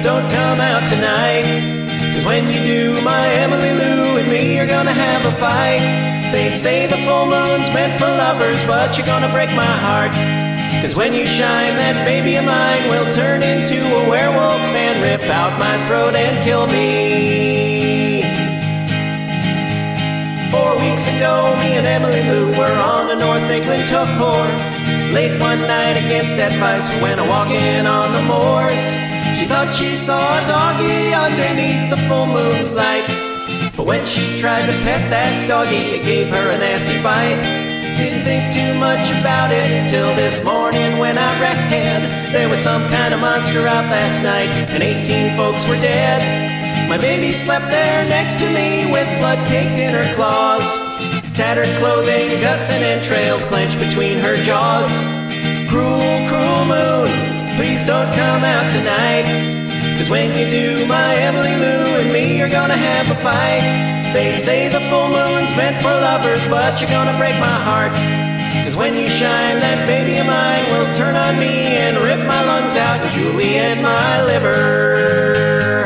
please don't come out tonight. 'Cause when you do, my Emily Lou and me are gonna have a fight. They say the full moon's meant for lovers, but you're gonna break my heart. 'Cause when you shine, that baby of mine will turn into a werewolf and rip out my throat and kill me. 4 weeks ago, me and Emily Lou were on the North England tour. Late one night against advice, we went a-walking on the moors. She thought she saw a doggy underneath the full moon's light. But when she tried to pet that doggy, it gave her a nasty bite. Didn't think too much about it till this morning when I read there was some kind of monster out last night and 18 folks were dead. My baby slept there next to me with blood caked in her claws. Tattered clothing, guts and entrails clenched between her jaws. Cruel, cruel moon, please don't come out tonight. 'Cause when you do, my Emily Lou and me are gonna have a fight. They say the full moon's meant for lovers, but you're gonna break my heart. 'Cause when you shine, that baby of mine will turn on me and rip my lungs out and julienne my liver.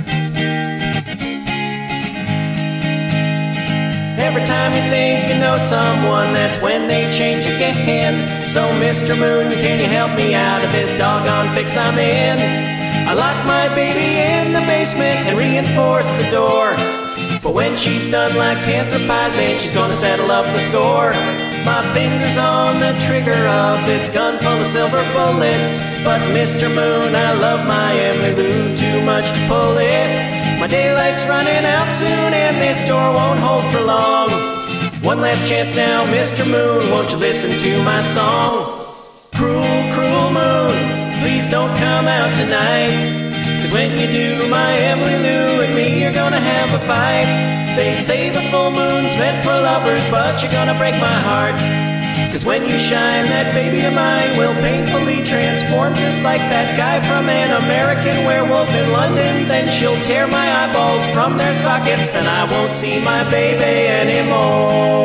Every time you think you know someone, that's when they change again. So Mr. Moon, can you help me out of this doggone fix I'm in? I locked my baby in the basement and reinforced the door. But when she's done lycanthropizing, she's gonna settle up the score. My finger's on the trigger of this gun full of silver bullets. But Mr. Moon, I love my Emily Lou too much to pull it. My daylight's running out soon and this door won't hold for long. One last chance now, Mr. Moon, won't you listen to my song? Cruel, cruel moon, please don't come out tonight. 'Cause when you do, my Emily Lou and me are gonna have a fight. They say the full moon's meant for lovers, but you're gonna break my heart. 'Cause when you shine, that baby of mine will painfully transform just like that guy from An American Werewolf in London. Then she'll tear my eyeballs from their sockets, then I won't see my baby anymore.